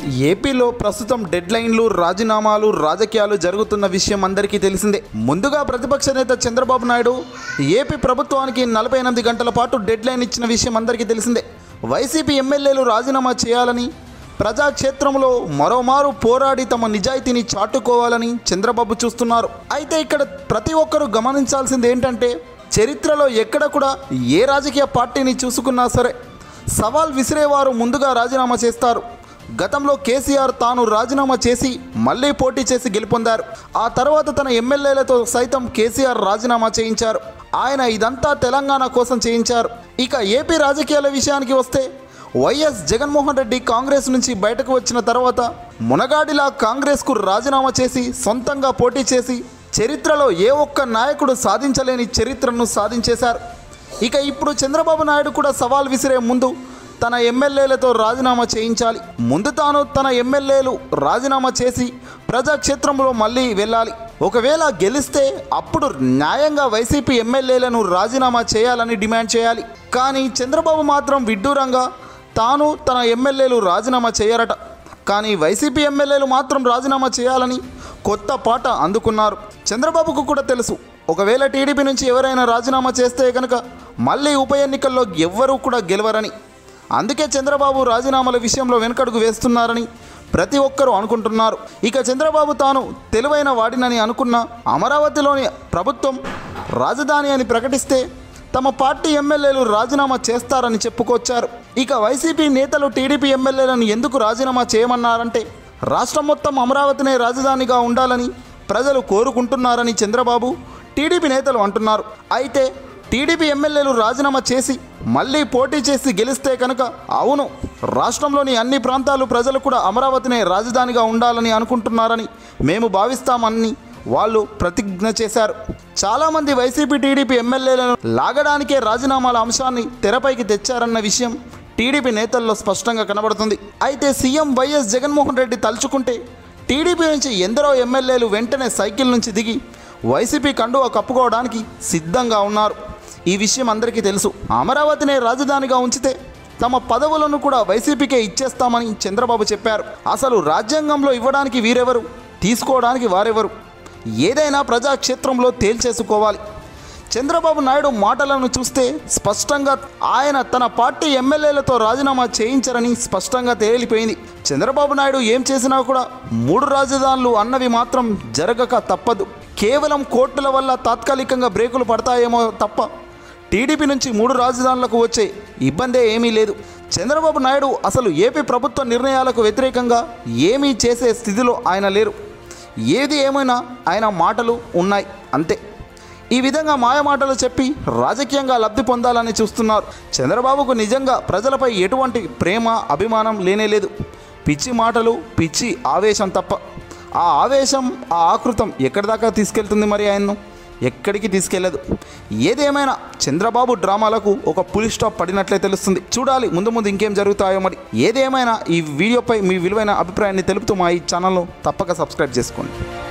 ఏపీలో ప్రస్తుతం డెడ్లైన్లు, రాజీనామాలు, రాజకీయాలు జరుగుతున్న విషయం అందరికీ తెలిసిందే. ముందుగా ప్రతిపక్ష నేత చంద్రబాబు నాయుడు ఏపీ ప్రభుత్వానికి 48 గంటల పాటు డెడ్లైన్ ఇచ్చిన విషయం అందరికీ తెలిసిందే. వైసీపీ ఎమ్మెల్యేలు రాజీనామా చేయాలని, ప్రజాక్షేత్రంలో మరోమారు పోరాడి తమ నిజాయితీని చాటుకోవాలని చంద్రబాబు చూస్తున్నారు. అయితే ఇక్కడ ప్రతి ఒక్కరూ గమనించాల్సింది ఏంటంటే, చరిత్రలో ఎక్కడ కూడా ఏ రాజకీయ పార్టీని చూసుకున్నా సరే సవాల్ విసిరేవారు ముందుగా రాజీనామా చేస్తారు. గతంలో కేసీఆర్ తాను రాజీనామా చేసి మళ్ళీ పోటీ చేసి గెలుపొందారు. ఆ తర్వాత తన ఎమ్మెల్యేలతో సైతం కేసీఆర్ రాజీనామా చేయించారు. ఆయన ఇదంతా తెలంగాణ కోసం చేయించారు. ఇక ఏపీ రాజకీయాల విషయానికి వస్తే, వైఎస్ జగన్మోహన్ రెడ్డి కాంగ్రెస్ నుంచి బయటకు వచ్చిన తర్వాత మునగాడిలా కాంగ్రెస్కు రాజీనామా చేసి సొంతంగా పోటీ చేసి చరిత్రలో ఏ ఒక్క నాయకుడు సాధించలేని చరిత్రను సాధించేశారు. ఇక ఇప్పుడు చంద్రబాబు నాయుడు కూడా సవాల్ విసిరే ముందు తన ఎమ్మెల్యేలతో రాజీనామా చేయించాలి. ముందు తాను తన ఎమ్మెల్యేలు రాజీనామా చేసి ప్రజాక్షేత్రంలో మళ్ళీ వెళ్ళాలి. ఒకవేళ గెలిస్తే అప్పుడు న్యాయంగా వైసీపీ ఎమ్మెల్యేలను రాజీనామా చేయాలని డిమాండ్ చేయాలి. కానీ చంద్రబాబు మాత్రం విడ్డూరంగా తాను తన ఎమ్మెల్యేలు రాజీనామా చేయరట. కానీ వైసీపీ ఎమ్మెల్యేలు మాత్రం రాజీనామా చేయాలని కొత్త పాట అందుకున్నారు. చంద్రబాబుకు కూడా తెలుసు, ఒకవేళ టీడీపీ నుంచి ఎవరైనా రాజీనామా చేస్తే కనుక మళ్ళీ ఉప ఎన్నికల్లో ఎవ్వరూ కూడా గెలవరని. అందుకే చంద్రబాబు రాజీనామాల విషయంలో వెనకడుగు వేస్తున్నారని ప్రతి ఒక్కరూ అనుకుంటున్నారు. ఇక చంద్రబాబు తాను తెలివైన వాడినని అనుకున్న అమరావతిలోని ప్రభుత్వం రాజధాని అని ప్రకటిస్తే తమ పార్టీ ఎమ్మెల్యేలు రాజీనామా చేస్తారని చెప్పుకొచ్చారు. ఇక వైసీపీ నేతలు టీడీపీ ఎమ్మెల్యేలను ఎందుకు రాజీనామా చేయమన్నారంటే, రాష్ట్రం మొత్తం అమరావతినే రాజధానిగా ఉండాలని ప్రజలు కోరుకుంటున్నారని చంద్రబాబు, టీడీపీ నేతలు అంటున్నారు. అయితే టీడీపీ ఎమ్మెల్యేలు రాజీనామా చేసి మళ్ళీ పోటీ చేసి గెలిస్తే కనుక, అవును, రాష్ట్రంలోని అన్ని ప్రాంతాలు ప్రజలు కూడా అమరావతినే రాజధానిగా ఉండాలని అనుకుంటున్నారని మేము భావిస్తామని వాళ్ళు ప్రతిజ్ఞ చేశారు. చాలామంది వైసీపీ టీడీపీ ఎమ్మెల్యేలను లాగడానికే రాజీనామాల అంశాన్ని తెరపైకి తెచ్చారన్న విషయం టీడీపీ నేతల్లో స్పష్టంగా కనబడుతుంది. అయితే సీఎం వైఎస్ జగన్మోహన్ రెడ్డి తలుచుకుంటే టీడీపీ నుంచి ఎందరో ఎమ్మెల్యేలు వెంటనే సైకిల్ నుంచి దిగి వైసీపీ కండువా కప్పుకోవడానికి సిద్ధంగా ఉన్నారు. ఈ విషయం అందరికీ తెలుసు. అమరావతినే రాజధానిగా ఉంచితే తమ పదవులను కూడా వైసీపీకే ఇచ్చేస్తామని చంద్రబాబు చెప్పారు. అసలు రాజ్యాంగంలో ఇవ్వడానికి వీరెవరు, తీసుకోవడానికి వారెవరు? ఏదైనా ప్రజాక్షేత్రంలో తేల్చేసుకోవాలి. చంద్రబాబు నాయుడు మాటలను చూస్తే స్పష్టంగా ఆయన తన పార్టీ ఎమ్మెల్యేలతో రాజీనామా చేయించరని స్పష్టంగా తేలిపోయింది. చంద్రబాబు నాయుడు ఏం చేసినా కూడా 3 రాజధానులు అన్నవి మాత్రం జరగక తప్పదు. కేవలం కోర్టుల వల్ల తాత్కాలికంగా బ్రేకులు పడతాయేమో తప్ప టీడీపీ నుంచి 3 రాజధానులకు వచ్చే ఇబ్బందే ఏమీ లేదు. చంద్రబాబు నాయుడు అసలు ఏపీ ప్రభుత్వ నిర్ణయాలకు వ్యతిరేకంగా ఏమీ చేసే స్థితిలో ఆయన లేరు. ఏది ఏమైనా ఆయన మాటలు ఉన్నాయి అంతే. ఈ విధంగా మాయమాటలు చెప్పి రాజకీయంగా లబ్ధి పొందాలని చూస్తున్నారు. చంద్రబాబుకు నిజంగా ప్రజలపై ఎటువంటి ప్రేమ, అభిమానం లేనేలేదు. పిచ్చి మాటలు, పిచ్చి ఆవేశం తప్ప. ఆ ఆవేశం, ఆ ఆకృతం ఎక్కడి దాకా తీసుకెళ్తుంది? మరి ఆయన్ను ఎక్కడికి తీసుకెళ్లదు. ఏదేమైనా చంద్రబాబు డ్రామాలకు ఒక పులి స్టాప్ పడినట్లే తెలుస్తుంది. చూడాలి ముందు ముందు ఇంకేం జరుగుతాయో మరి. ఏదేమైనా ఈ వీడియోపై మీ విలువైన అభిప్రాయాన్ని తెలుపుతూ మా ఈ ఛానల్ను తప్పక సబ్స్క్రైబ్ చేసుకోండి.